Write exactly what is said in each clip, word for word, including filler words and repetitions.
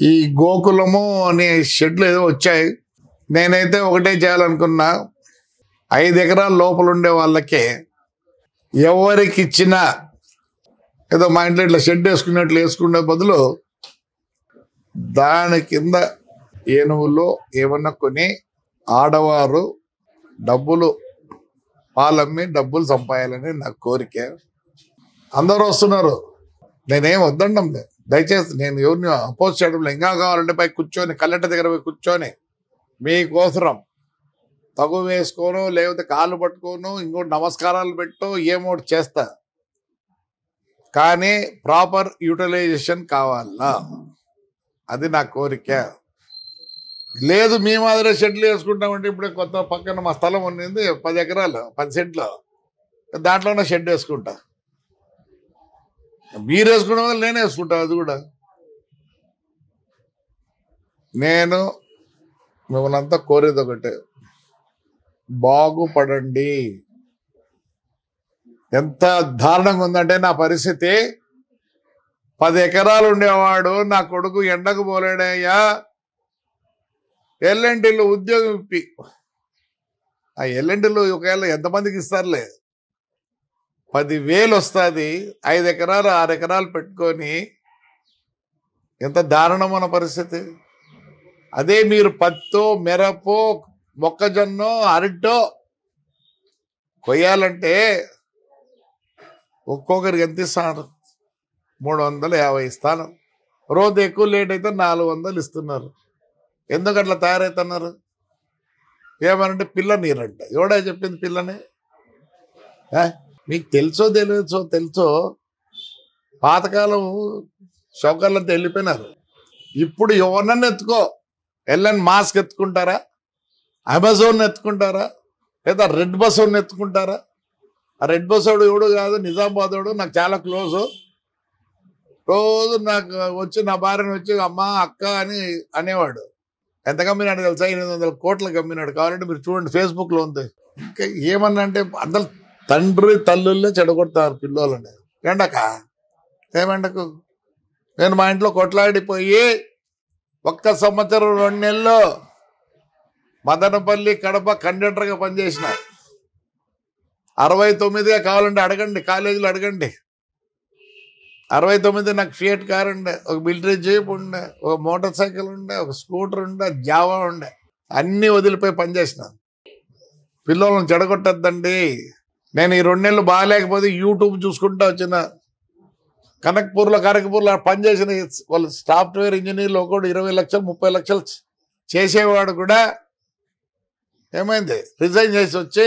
ఈ గోకులము అనే షెడ్లు ఏదో వచ్చాయి. నేనైతే ఒకటే చేయాలనుకున్నా, ఐదు ఎకరాల లోపల ఉండే వాళ్ళకే ఎవరికి ఇచ్చినా ఏదో మా ఇంట్లో ఇట్లా షెడ్ వేసుకున్నట్లు వేసుకునే బదులు దాని కింద ఏనుగులు ఏమన్నా కొని ఆడవారు డబ్బులు పాలమ్మి డబ్బులు సంపాయాలని నా కోరిక. అందరూ వస్తున్నారు, నేనేం వద్దండం లేదు. దయచేసి నేను ఎవరిని అపోజ్ చేయడం లేదు. ఇంకా కావాలంటే పై కూర్చొని కల్లెట దగ్గర పోయి కూర్చొని మీకోసరం తగు వేసుకోను, లేకపోతే కాళ్ళు పట్టుకోను, ఇంకోటి నమస్కారాలు పెట్టు, ఏమోటి చేస్తా. కానీ ప్రాపర్ యూటిలైజేషన్ కావాలా, అది నా కోరిక. లేదు మీ మాదిరి షెడ్లు వేసుకుంటామంటే ఇప్పుడు కొత్త పక్కన మా స్థలం ఉన్నింది పది ఎకరాలు పది సెంట్లు, దాంట్లోనే షెడ్ వేసుకుంటా. మీరు వేసుకునే వల్ల నేనే వేసుకుంటా. అది కూడా నేను మిమ్మల్ని అంతా కోరేది ఒకటే, బాగుపడండి. ఎంత దారుణంగా ఉందంటే నా పరిస్థితి, పది ఎకరాలు ఉండేవాడు నా కొడుకు ఎండకు పోలేడయ్యా, ఎల్ఎన్టీలో ఉద్యోగం ఇప్పి, ఆ ఎల్ఎన్టీలో ఒకవేళ ఎంతమందికి ఇస్తారులే, పదివేలు వస్తుంది. ఐదు ఎకరాలు ఆరు ఎకరాలు పెట్టుకొని ఎంత దారుణమైన పరిస్థితి. అదే మీరు పత్తో మిరపో మొక్కజొన్నో అరటో కొయ్యాలంటే ఒక్కొక్కరికి ఎంత ఇస్తాను? మూడు వందలు యాభై ఇస్తాను. రోజు ఎక్కువ లేట్ అయితే నాలుగు వందలు ఇస్తున్నారు. ఎందుకు అట్లా తయారవుతున్నారు? ఏమనంటే పిల్ల నీరంట. ఎవడా చెప్పింది పిల్లని? మీకు తెలుసో తెలుసో తెలుసో పాతకాలం షౌకర్లంతా వెళ్ళిపోయినారు. ఇప్పుడు ఎవరినన్నా ఎత్తుకో, ఎల్ఎన్ మాస్క్ ఎత్తుకుంటారా, అమెజాన్ ఎత్తుకుంటారా, లేదా రెడ్ బస్ వాడిని ఎత్తుకుంటారా? ఆ రెడ్ బస్ వాడు ఎవడు కాదు, నిజామాబాద్ వాడు, నాకు చాలా క్లోజు. రోజు నాకు వచ్చి నా భార్యను వచ్చి అమ్మ అక్క అని అనేవాడు. ఎంత కమ్మినాడు తెలుసా? ఎనిమిది వందల కోట్లు కమ్మినాడు. కావాలంటే మీరు చూడండి, ఫేస్బుక్లో ఉంది. ఇంకా ఏమన్నా అంటే అందరు తండ్రి తల్లుల్లే చెడగొడతారు పిల్లలని. ఎండక ఏమెండకు నేను మా ఇంట్లో కొట్లాడిపోయి ఒక్క సంవత్సరం రెండు నెలలు మదనపల్లి కడప కండక్టర్గా పనిచేసిన. అరవై తొమ్మిదిగా కావాలంటే అడగండి, కాలేజీలో అడగండి. అరవై తొమ్మిది నాకు ఫియట్ కార్ ఉండే, ఒక మిలిటరీ జీప్ ఉండే, ఒక మోటార్ సైకిల్ ఉండే, ఒక స్కూటర్ ఉండే, జావా ఉండే, అన్నీ వదిలిపోయి పనిచేసిన. పిల్లలను చెడగొట్టద్దండి. నేను ఈ రెండు నెలలు బాగాలేకపోతే యూట్యూబ్ చూసుకుంటూ వచ్చిన. కనక్పూర్లో కనక్పూర్లో పనిచేసిన వాళ్ళు సాఫ్ట్వేర్ ఇంజనీర్లు ఒకటి ఇరవై లక్షలు ముప్పై లక్షలు చేసేవాడు కూడా ఏమైంది, రిజైన్ చేసి వచ్చి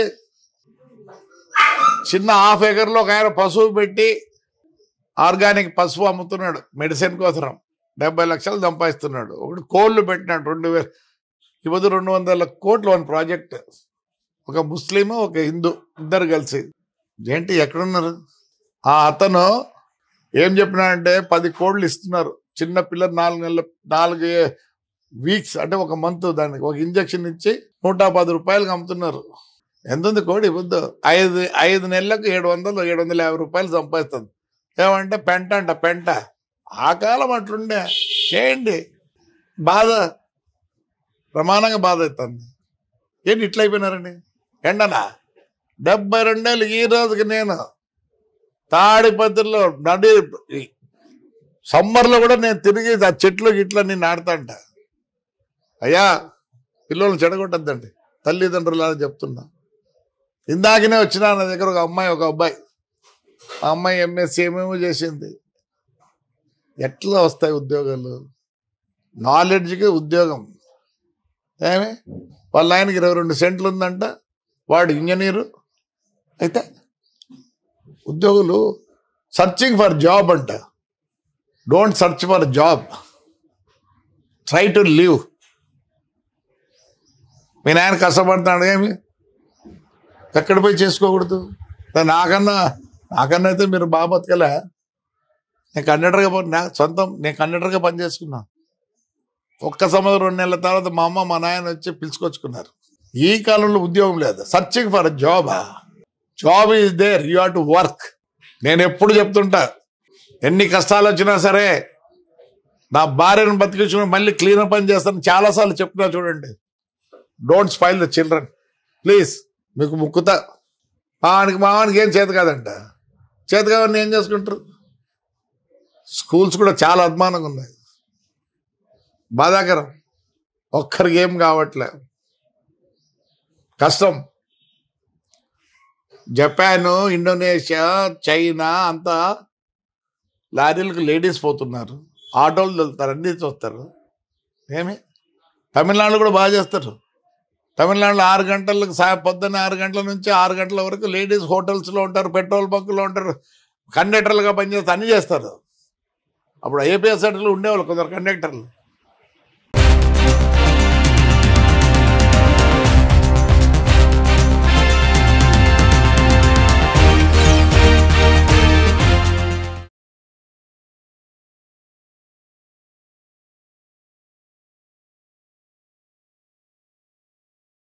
చిన్న హాఫ్ ఎకర్లో ఒక ఆయన పశువు పెట్టి ఆర్గానిక్ పసుపు అమ్ముతున్నాడు మెడిసిన్ కోసం. డెబ్బై లక్షలు సంపాదిస్తున్నాడు. ఒకటి కోళ్ళు పెట్టినాడు రెండు వేలు ఇవ్వదు రెండు వందల కోట్లు వన్ ప్రాజెక్ట్. ఒక ముస్లిము ఒక హిందూ ఇద్దరు కలిసి. ఏంటి ఎక్కడున్నారు? ఆ అతను ఏం చెప్పినాడంటే పది కోళ్ళు ఇస్తున్నారు. చిన్న పిల్లలు నాలుగు నెలల నాలుగు వీక్స్ అంటే ఒక మంత్ దానికి ఒక ఇంజక్షన్ ఇచ్చి నూట పది రూపాయలకు అమ్ముతున్నారు. ఎంతుంది కోడి? ఇవ్వద్దు. ఐదు ఐదు నెలలకు ఏడు వందలు ఏడు వందల యాభై రూపాయలు సంపాదిస్తుంది. ఏమంటే పెంట అంట పెంట. ఆ కాలం అట్లుండే. చేయండి. బాధ ప్రమాణంగా బాధ అవుతుంది. ఏంటి ఇట్లా అయిపోయినారండి? ఎండనా డెబ్బై రెండేళ్ళు ఈ రోజుకి నేను తాడిపత్రిలో నడి సమ్మర్లో కూడా నేను తిరిగి ఆ చెట్లు గిట్ల నేను నాడుతాంట. అయ్యా పిల్లల్ని చెడగొట్టద్దండి, తల్లిదండ్రులు అని చెప్తున్నా. ఇందాకనే వచ్చినా నా దగ్గర ఒక అమ్మాయి ఒక అబ్బాయి. ఆ అమ్మాయి ఎంఎస్సీ ఏమేమో చేసింది. ఎట్లా వస్తాయి ఉద్యోగాలు? నాలెడ్జ్కి ఉద్యోగం ఏమి? వాళ్ళ ఆయనకి ఇరవై రెండు సెంట్లు ఉందంట, వాడు ఇంజనీరు. అయితే ఉద్యోగులు సర్చింగ్ ఫర్ జాబ్ అంట. Don't search for job, try to live. మీ నాయన కష్టపడుతున్నాడు ఏమి? ఎక్కడ పోయి చేసుకోకూడదు? నాకన్నా నాకన్నా అయితే మీరు బాగా బతకలే. నేను కండక్టర్గా నా సొంతం నేను కండక్టర్గా పని చేసుకున్నా. ఒక్క సంవత్సరం రెండు నెలల తర్వాత మా అమ్మ మా నాయన వచ్చి పిలుచుకొచ్చుకున్నారు. ఈ కాలంలో ఉద్యోగం లేదు. సర్చింగ్ ఫర్ జాబా? Job is there, you have to work. నేను ఎప్పుడు చెప్తుంటా, ఎన్ని కష్టాలు వచ్చినా సరే నా భార్యను బతికించుకుని మళ్ళీ క్లీనప్ పని చేస్తాను చాలాసార్లు చెప్తున్నా చూడండి. Don't spoil the children please. మీకు ముక్కుతా మావానికి మావానికి ఏం చేత కాదంట. చేత కాదని ఏం చేసుకుంటారు? స్కూల్స్ కూడా చాలా అద్మానంగా ఉన్నాయి, బాధాకరం. ఒక్కరికి ఏం కావట్లే, కష్టం. జపాను, ఇండోనేషియా, చైనా అంతా లారీలకు లేడీస్ పోతున్నారు, ఆటోలు వెళ్తారు, అన్నీ చూస్తారు. ఏమి తమిళనాడు కూడా బాగా చేస్తారు. తమిళనాడులో ఆరు గంటలకు సా పొద్దున్న ఆరు గంటల నుంచి ఆరు గంటల వరకు లేడీస్ హోటల్స్లో ఉంటారు, పెట్రోల్ బంకులో ఉంటారు, కండక్టర్లుగా పనిచేస్తారు, అన్నీ చేస్తారు. అప్పుడు ఏపీఎస్ఆర్టీలో ఉండేవాళ్ళు కొందరు కండక్టర్లు.